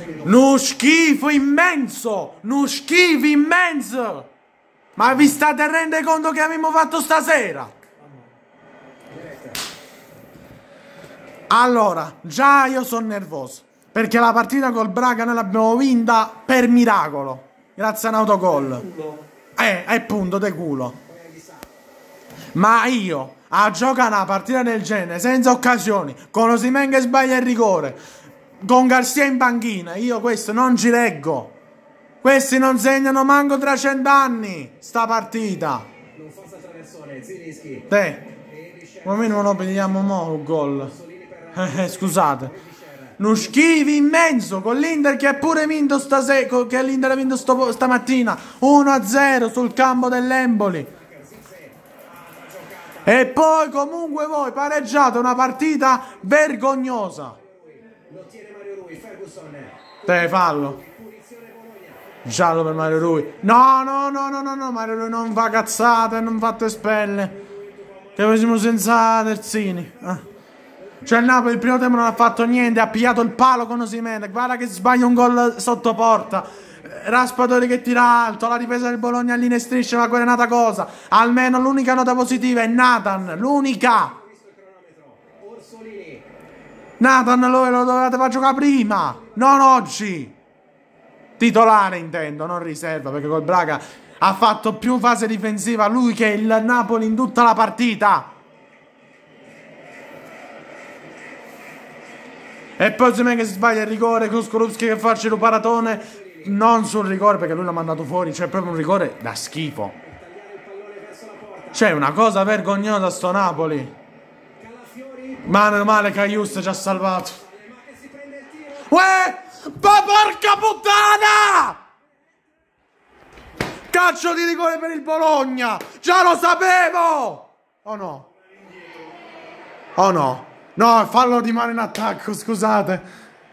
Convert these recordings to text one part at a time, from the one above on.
Uno schifo immenso! Uno schifo immenso! Ma vi state rendendo conto che abbiamo fatto stasera? Allora, già io sono nervoso. Perché la partita col Braga noi l'abbiamo vinta per miracolo. Grazie a un autogol. Punto de culo. Ma io, a giocare una partita del genere, senza occasioni, con Osimhen che sbaglia il rigore, con Garcia in panchina, io questo non ci reggo. Questi non segnano manco tra 100 anni, sta partita. Non forza traversone, Zilinski. Come non lo prendiamo mo' il gol? Scusate. Uno schifo immenso con l'Inter che ha pure vinto stasera, che l'Inter ha vinto stamattina 1-0 sul campo dell'Empoli. E poi comunque voi pareggiate una partita vergognosa. Lo tiene Mario Rui, Ferguson. Fallo. Giallo per Mario Rui. No, Mario Rui non fa cazzate, non fate spelle. Che siamo senza terzini. Cioè il Napoli il primo tempo non ha fatto niente, ha pigliato il palo con Osimhen, guarda che sbaglia un gol sotto porta, Raspadori che tira alto, la difesa del Bologna all'linea striscia, ma quella è un'altra cosa. Almeno l'unica nota positiva è Nathan, l'unica. Nathan lo dovevate far giocare prima, non oggi. Titolare intendo, non riserva, perché col Braga ha fatto più fase difensiva lui che il Napoli in tutta la partita. E poi Osimhen che si sbaglia il rigore, Kuskowski che fa il paratone, non sul rigore perché lui l'ha mandato fuori, c'è proprio un rigore da schifo. C'è una cosa vergognosa sto Napoli. Ma meno male che Ayus ci ha salvato. Uè! Ma porca puttana! Calcio di rigore per il Bologna! Già lo sapevo! O no? O no? No, fallo di mano in attacco, scusate.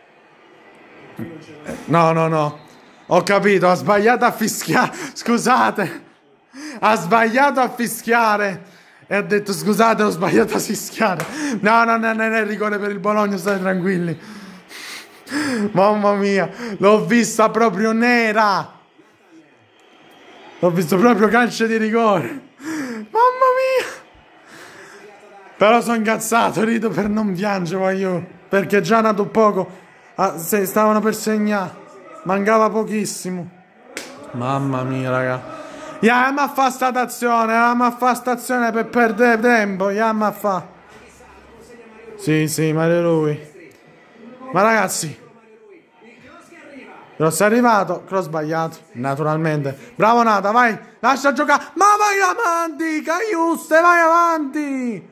No. Ho capito, ha sbagliato a fischiare. Scusate. Ha sbagliato a fischiare. E ha detto scusate, ho sbagliato a fischiare. No, non è rigore per il Bologna, state tranquilli. Mamma mia, l'ho vista proprio nera. L'ho visto proprio calcio di rigore. Mamma mia. Però sono incazzato, rido per non piangere, voglio. Perché già nato poco. Se stavano per segnare. Mancava pochissimo. Mamma mia, raga. Andiamo a fare sta azione, per perdere tempo. Andiamo a fare. Sì, Mario Rui. Ma ragazzi. Cross è arrivato. Cross sbagliato. Naturalmente. Bravo Nata, vai. Lascia giocare. Ma vai avanti, Caiuste, vai avanti.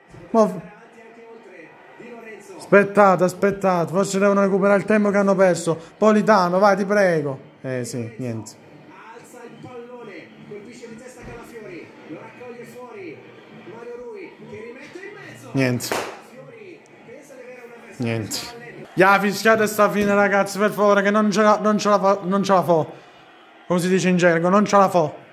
Aspettate, forse devono recuperare il tempo che hanno perso. Politano, vai, ti prego. Sì, niente. Alza il pallone, colpisce di testa Calafiori, lo raccoglie fuori. Mario Rui che rimette in mezzo. Niente. Calafiori pensa di avere una Niente. Ya, fischiate sta fine, ragazzi, per favore, che non ce la fa. Come si dice in gergo, non ce la fa.